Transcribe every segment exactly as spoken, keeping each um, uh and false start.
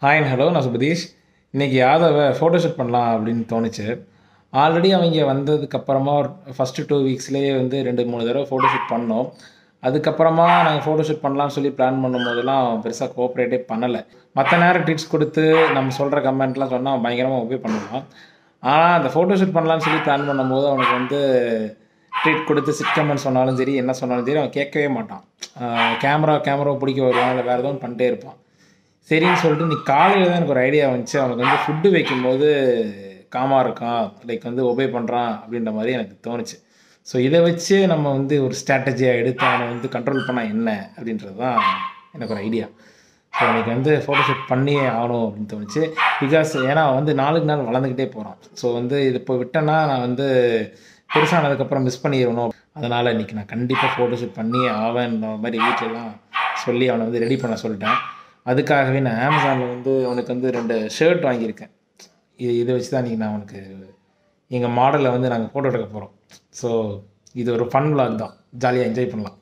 Hi and hello, நான் Subadeesh. இன்னைக்கு யாதவை photoshoot பண்ணலாம் அப்படின்னு தோணுச்சு. ஆல்ரெடி அவங்க வந்ததுக்கப்புறமா ஒரு ஃபஸ்ட்டு டூ வீக்ஸ்லேயே வந்து ரெண்டு மூணு தடவை ஃபோட்டோஷூட் பண்ணோம். அதுக்கப்புறமா நாங்கள் ஃபோட்டோஷூட் பண்ணலான்னு சொல்லி பிளான் பண்ணும்போதெல்லாம் பெருசாக கோஆப்ரேட்டே பண்ணலை. மற்ற நேரம் ட்ரீட்ஸ் கொடுத்து நம்ம சொல்கிற கமெண்ட்லாம் சொன்னால் பயங்கரமாக ஒபே பண்ணுவான். ஆனால் அந்த ஃபோட்டோஷூட் பண்ணலான்னு சொல்லி பிளான் பண்ணும்போது அவனுக்கு வந்து ட்ரீட் கொடுத்து சிட் கமெண்ட் சொன்னாலும் சரி, என்ன சொன்னாலும் சரி அவன் கேட்கவே மாட்டான். கேமரா கேமரா பிடிக்க வருவான், இல்லை வேறு எதுவும் பண்ணிட்டே இருப்பான். சரின்னு சொல்லிட்டு நீ காலையில் தான் எனக்கு ஒரு ஐடியா வந்துச்சு. அவனுக்கு வந்து ஃபுட்டு வைக்கும்போது காமாக இருக்கான், லைக் வந்து ஒபே பண்ணுறான் அப்படின்ற மாதிரி எனக்கு தோணுச்சு. ஸோ இதை வச்சு நம்ம வந்து ஒரு ஸ்ட்ராட்டஜியாக எடுத்து அவனை வந்து கண்ட்ரோல் பண்ணால் என்ன அப்படின்றது தான் எனக்கு ஒரு ஐடியா. ஸோ எனக்கு வந்து ஃபோட்டோஷூட் பண்ணியே ஆகணும் அப்படின்னு தோணுச்சு. பிகாஸ் ஏன்னா அவன் வந்து நாளுக்கு நாள் வளர்ந்துக்கிட்டே போகிறான். ஸோ வந்து இது இப்போ விட்டேன்னா நான் வந்து பெருசானதுக்கப்புறம் மிஸ் பண்ணிடணும். அதனால் இன்றைக்கி நான் கண்டிப்பாக ஃபோட்டோஷூட் பண்ணியே ஆவேன்ற மாதிரி வீட்டிலலாம் சொல்லி அவனை வந்து ரெடி பண்ண சொல்லிட்டேன். அதுக்காகவே நான் அமேசானில் வந்து அவனுக்கு வந்து ரெண்டு ஷர்ட் வாங்கியிருக்கேன். இது இதை வச்சு தான் இன்றைக்கி நான் அவனுக்கு எங்கள் மாடலில் வந்து நாங்கள் ஃபோட்டோ எடுக்க போகிறோம். ஸோ இது ஒரு ஃபன் vlog தான், ஜாலியாக என்ஜாய் பண்ணலாம்.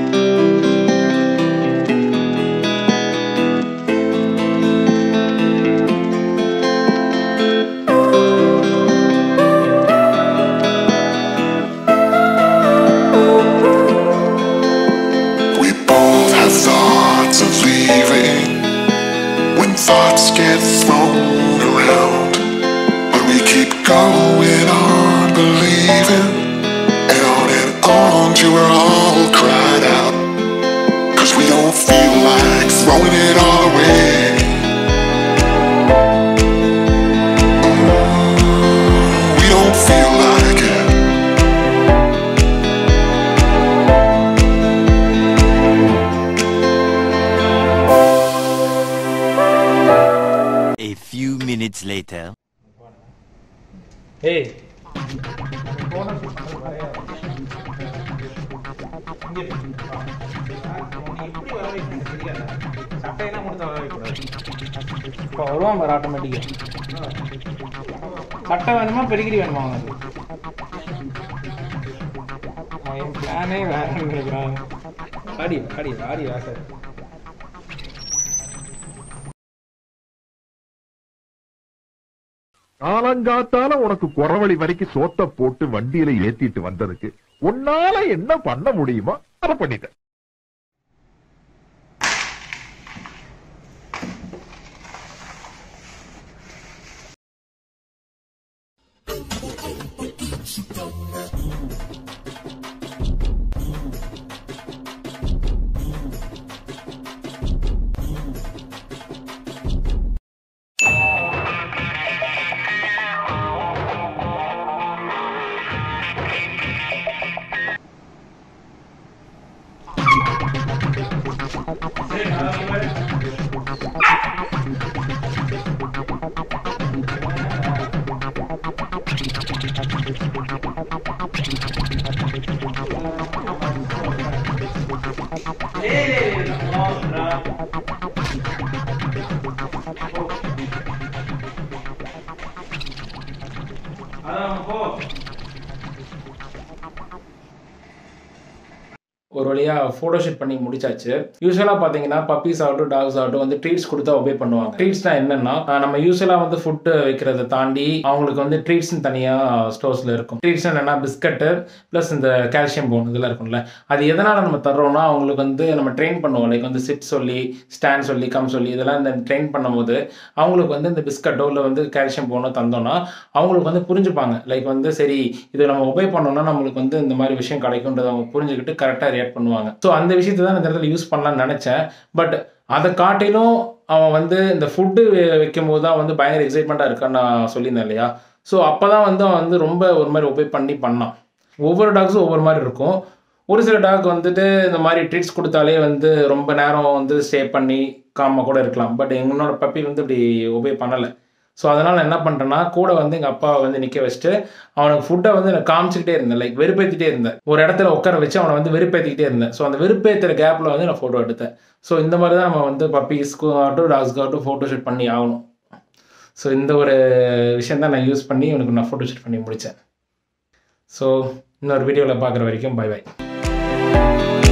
Thoughts get thrown around, but we keep going on believing, and on and on till we're all cried out, cause we don't feel like throwing it all away. We don't feel like it. A few minutes later. Hey. இப்போ வருவான் பாரு ஆட்டோமேட்டிக்காக. சட்டை வேணுமா பெருகிரி வேணுமா அவனுக்கு? என் பிளானே வேறன்னு நினைக்கிறான். ஆடி ஆடி ஆடி வாசல். காலங்காத்தால உனக்கு குறவழி வரைக்கும் சோத்த போட்டு வண்டியில ஏத்திட்டு வந்ததுக்கு உன்னால என்ன பண்ண முடியுமோ அதை பண்ணிட்ட. ஒரு வழியாக ஃபோட்டோஷூட் பண்ணி முடிச்சாச்சு. யூஸ்வலாக பார்த்தீங்கன்னா பப்பீஸ் ஆகட்டும் டாக்ஸ் ஆகட்டும் வந்து ட்ரீட்ஸ் கொடுத்தா ஒபே பண்ணுவாங்க. ட்ரீட்ஸ்னால் என்னென்னா நம்ம யூஸ்வலாக வந்து ஃபுட்டு வைக்கிறத தாண்டி அவங்களுக்கு வந்து ட்ரீட்ஸ்னு தனியாக ஸ்டோர்ஸில் இருக்கும். ட்ரீட்ஸ் என்னென்னா பிஸ்கட்டு ப்ளஸ் இந்த கால்சியம் போன் இதெல்லாம் இருக்கும்ல, அது எதனால் நம்ம தர்றோம்னா அவங்களுக்கு வந்து நம்ம ட்ரெயின் பண்ணுவோம். லைக் வந்து சிட் சொல்லி ஸ்டாண்ட் சொல்லி கம் சொல்லி இதெல்லாம் இந்த ட்ரெயின் பண்ணும்போது அவங்களுக்கு வந்து இந்த பிஸ்கட்டோ இல்லை வந்து கால்சியம் போனோ தந்தோன்னா அவங்களுக்கு வந்து புரிஞ்சுப்பாங்க. லைக் வந்து சரி இது நம்ம ஒபே பண்ணோம்னா நம்மளுக்கு வந்து இந்த மாதிரி விஷயம் கிடைக்கும்ன்றதை அவங்க புரிஞ்சுக்கிட்டு கரெக்டாக பண்ணுவாங்க. ஸோ அந்த விஷயத்தை தான் இந்த இடத்துல யூஸ் பண்ணலாம்னு நினைச்சேன். பட் அதை காட்டிலும் அவன் வந்து இந்த ஃபுட்டு வைக்கும் போது தான் வந்து பயங்கர எக்ஸைட்மெண்ட்டாக இருக்கான்னு நான் சொல்லியிருந்தேன் இல்லையா. ஸோ அப்போ தான் வந்து அவன் வந்து ரொம்ப ஒரு மாதிரி ஒபே பண்ணி பண்ணான். ஒவ்வொரு டாக்ஸும் ஒவ்வொரு மாதிரி இருக்கும். ஒரு சில டாக் வந்துட்டு இந்த மாதிரி ட்ரீட்ஸ் கொடுத்தாலே வந்து ரொம்ப நேரம் வந்து ஸ்டே பண்ணி காமாக கூட இருக்கலாம். பட் என்னோட பப்பி வந்து இப்படி ஒபே பண்ணலை. ஸோ அதனால் என்ன பண்ணுறேன்னா கூட வந்து எங்கள் அப்பாவை வந்து நிற்க வச்சுட்டு அவனுக்கு ஃபுட்டை வந்து நான் காமிச்சிக்கிட்டே இருந்தேன். லைக் வெறுப்பேற்றிட்டே இருந்தேன். ஒரு இடத்துல உட்கார வச்சு அவனை வந்து வெறுப்பேற்றிக்கிட்டே இருந்தேன். ஸோ அந்த வெறுப்பேற்றுற கேப்பில் வந்து நான் ஃபோட்டோ எடுத்தேன். ஸோ இந்த மாதிரி தான் நம்ம வந்து பப்பீஸ்க்கு ஆகட்டும் டாக்ஸ்க்கு ஆகட்டும் ஃபோட்டோ ஷூட் பண்ணி ஆகணும். ஸோ இந்த ஒரு விஷயம் தான் நான் யூஸ் பண்ணி உனக்கு நான் ஃபோட்டோ ஷூட் பண்ணி முடித்தேன். ஸோ இன்னொரு வீடியோவில் பார்க்குற வரைக்கும் பை பை.